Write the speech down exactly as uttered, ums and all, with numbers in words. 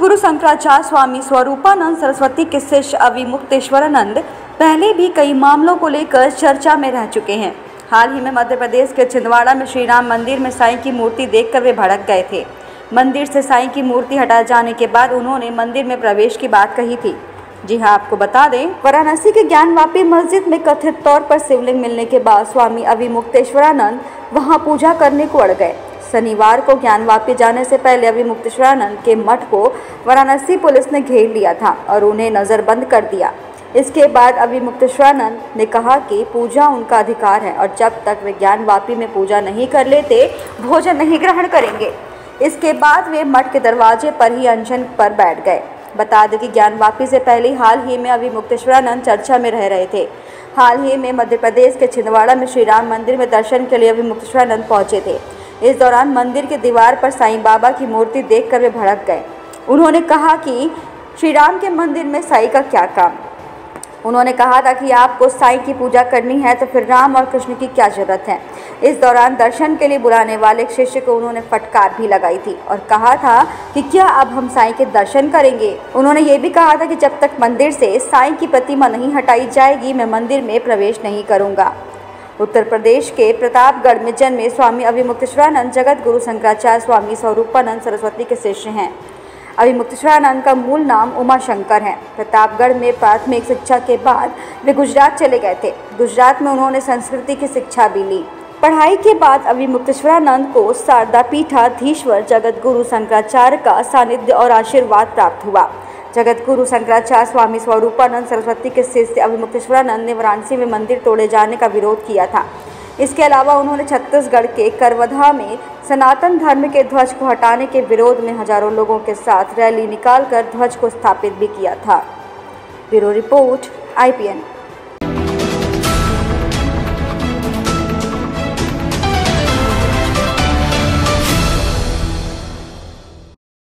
गुरु शंकराचार्य स्वामी स्वरूपानंद सरस्वती के शिष्य अविमुक्तेश्वरानंद पहले भी कई मामलों को लेकर चर्चा में रह चुके हैं। हाल ही में मध्य प्रदेश के छिंदवाड़ा में श्री राम मंदिर में साईं की मूर्ति देखकर वे भड़क गए थे। मंदिर से साईं की मूर्ति हटा जाने के बाद उन्होंने मंदिर में प्रवेश की बात कही थी। जी हां, आपको बता दें, वाराणसी के ज्ञानवापी मस्जिद में कथित तौर पर शिवलिंग मिलने के बाद स्वामी अविमुक्तेश्वरानंद वहां पूजा करने को अड़ गए। शनिवार को ज्ञानवापी जाने से पहले अविमुक्तेश्वरानंद के मठ को वाराणसी पुलिस ने घेर लिया था और उन्हें नज़रबंद कर दिया। इसके बाद अविमुक्तेश्वरानंद ने कहा कि पूजा उनका अधिकार है और जब तक वे ज्ञानवापी में पूजा नहीं कर लेते, भोजन नहीं ग्रहण करेंगे। इसके बाद वे मठ के दरवाजे पर ही अनशन पर बैठ गए। बता दें कि ज्ञानवापी से पहले हाल ही में अविमुक्तेश्वरानंद चर्चा में रह रहे थे। हाल ही में मध्य प्रदेश के छिंदवाड़ा में श्री राम मंदिर में दर्शन के लिए अविमुक्तेश्वरानंद पहुंचे थे। इस दौरान मंदिर के दीवार पर साईं बाबा की मूर्ति देखकर वे भड़क गए। उन्होंने कहा कि श्री राम के मंदिर में साईं का क्या काम। उन्होंने कहा था कि आपको साईं की पूजा करनी है तो फिर राम और कृष्ण की क्या जरूरत है। इस दौरान दर्शन के लिए बुलाने वाले एक शिष्य को उन्होंने फटकार भी लगाई थी और कहा था कि क्या अब हम साईं के दर्शन करेंगे। उन्होंने ये भी कहा था कि जब तक मंदिर से साईं की प्रतिमा नहीं हटाई जाएगी, मैं मंदिर में प्रवेश नहीं करूँगा। उत्तर प्रदेश के प्रतापगढ़ में जन्मे स्वामी अविमुक्तेश्वरानंद जगत गुरु शंकराचार्य स्वामी स्वरूपानंद सरस्वती के शिष्य हैं। अविमुक्तेश्वरानंद का मूल नाम उमा शंकर है। प्रतापगढ़ में प्राथमिक शिक्षा के बाद वे गुजरात चले गए थे। गुजरात में उन्होंने संस्कृति की शिक्षा भी ली। पढ़ाई के बाद अविमुक्तेश्वरानंद को शारदा पीठाधीश्वर जगत गुरु शंकराचार्य का सानिध्य और आशीर्वाद प्राप्त हुआ। जगत गुरु शंकराचार्य स्वामी स्वरूपानंद सरस्वती के शिष्य अविमुक्तेश्वरानंद ने वाराणसी में मंदिर तोड़े जाने का विरोध किया था। इसके अलावा उन्होंने छत्तीसगढ़ के करवधा में सनातन धर्म के ध्वज को हटाने के विरोध में हजारों लोगों के साथ रैली निकालकर ध्वज को स्थापित भी किया था। Bureau report I P N.